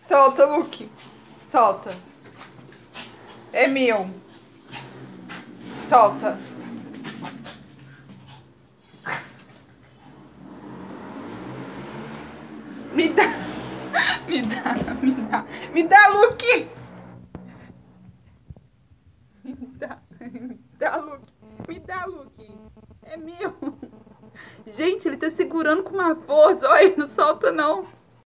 Solta, Luke. Solta. É meu. Solta. Me dá. Me dá, me dá. Me dá, Luke. Me dá, Luke. Me dá, Luke. É meu. Gente, ele tá segurando com uma força. Olha, não solta não.